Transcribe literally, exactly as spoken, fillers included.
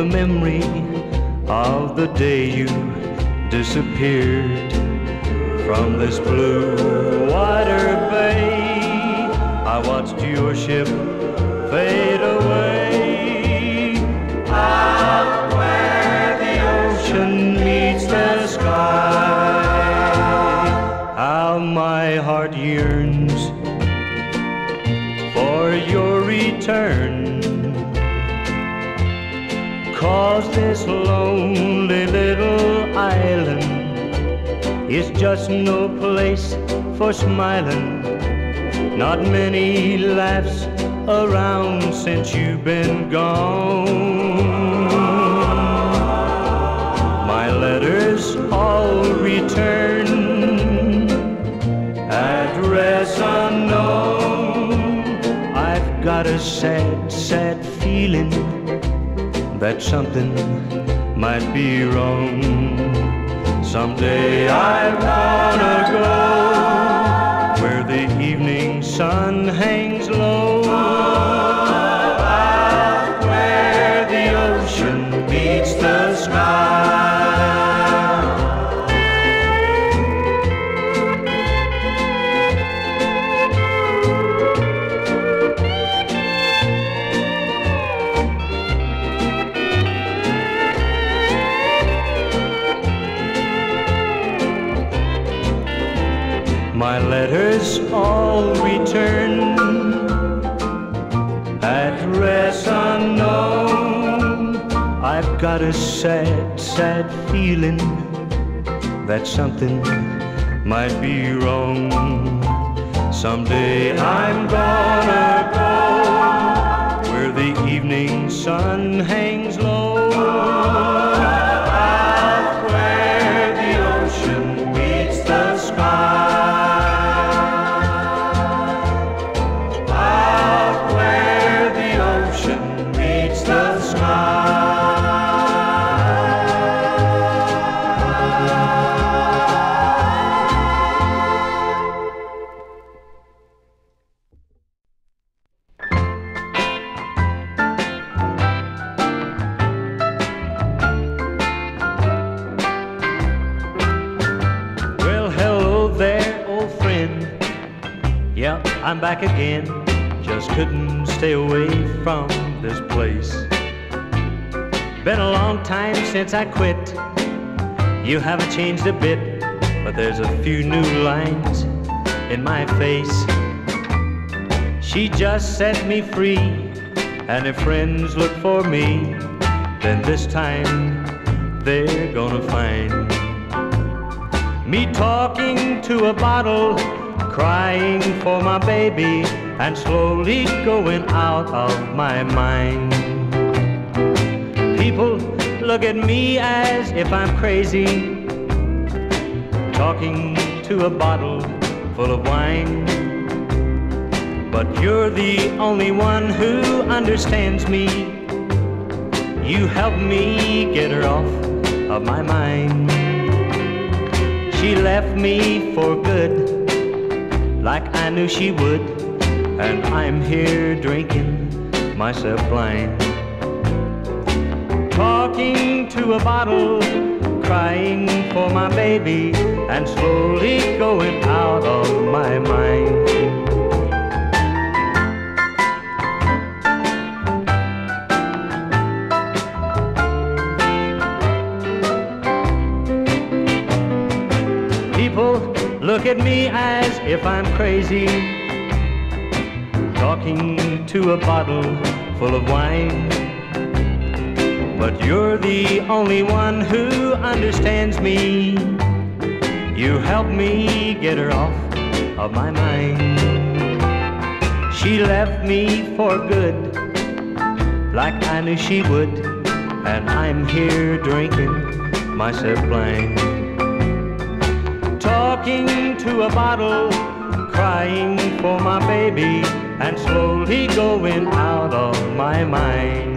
the memory of the day you disappeared from this blue water bay. I watched your ship fade away out where the ocean meets the sky. How my heart yearns for your return, 'cause this lonely little island is just no place for smiling. Not many laughs around since you've been gone. My letters all return, address unknown. I've got a sad, sad feeling that something might be wrong. Someday I wanna go where the evening sun hangs low, out where the ocean meets the sky. My letters all return, address unknown. I've got a sad, sad feeling that something might be wrong. Someday I'm gonna go where the evening sun hangs low, out where the ocean meets the sky. Yep, I'm back again. Just couldn't stay away from this place. Been a long time since I quit. You haven't changed a bit, but there's a few new lines in my face. She just set me free, and if friends look for me, then this time they're gonna find me talking to a bottle, crying for my baby, and slowly going out of my mind. People look at me as if I'm crazy, talking to a bottle full of wine. But you're the only one who understands me. You helped me get her off of my mind. She left me for good, like I knew she would, and I'm here drinking myself blind. Talking to a bottle, crying for my baby, and slowly going out of my mind. People look at me as if I'm crazy, talking to a bottle full of wine. But you're the only one who understands me. You helped me get her off of my mind. She left me for good, like I knew she would, and I'm here drinking myself blind. Talking to a bottle, crying for my baby, and slowly going out of my mind.